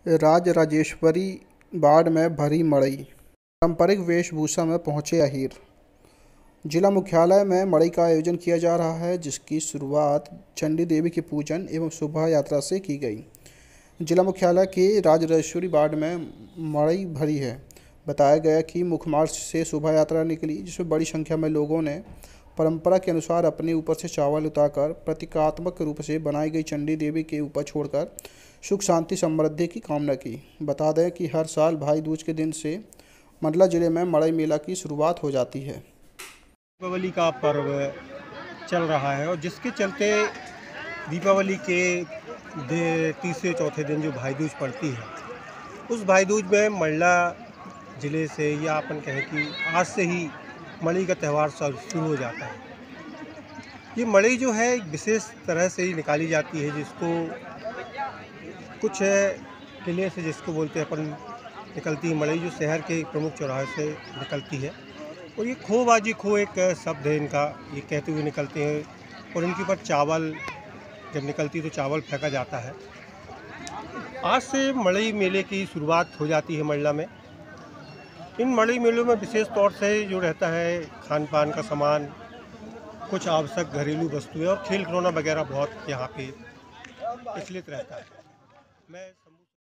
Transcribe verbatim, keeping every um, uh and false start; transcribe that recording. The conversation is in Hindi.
राजराजेश्वरी बाड़ में भरी मड़ई। पारंपरिक वेशभूषा में पहुंचे अहीर। जिला मुख्यालय में मड़ई का आयोजन किया जा रहा है, जिसकी शुरुआत चंडी देवी के पूजन एवं शोभा यात्रा से की गई। जिला मुख्यालय की राजराजेश्वरी बाड़ में मड़ई भरी है। बताया गया कि मुख्य मार्ग से शोभा यात्रा निकली, जिसमें बड़ी संख्या में लोगों ने परंपरा के अनुसार अपने ऊपर से चावल उतारकर प्रतीकात्मक रूप से बनाई गई चंडी देवी के ऊपर छोड़कर सुख शांति समृद्धि की कामना की। बता दें कि हर साल भाई दूज के दिन से मंडला जिले में मड़ई मेला की शुरुआत हो जाती है। दीपावली का पर्व चल रहा है और जिसके चलते दीपावली के तीसरे चौथे दिन जो भाई दूज पड़ती है, उस भाई दूज में मंडला ज़िले से या अपन कहें कि आज से ही मड़ई का त्यौहार शुरू हो जाता है। ये मड़ई जो है एक विशेष तरह से ही निकाली जाती है, जिसको कुछ किले से जिसको बोलते हैं अपन निकलती है मड़ई, जो शहर के प्रमुख चौराहे से निकलती है। और ये खोबाजी खो एक शब्द है इनका, ये कहते हुए निकलते हैं और इनके ऊपर चावल जब निकलती है तो चावल फेंका जाता है। आज से मड़ई मेले की शुरुआत हो जाती है मंडला में। इन मड़ई मेलों में विशेष तौर से जो रहता है खान पान का सामान, कुछ आवश्यक घरेलू वस्तुएं और खेल खिलौना वगैरह बहुत यहाँ पे प्रचलित रहता है। मैं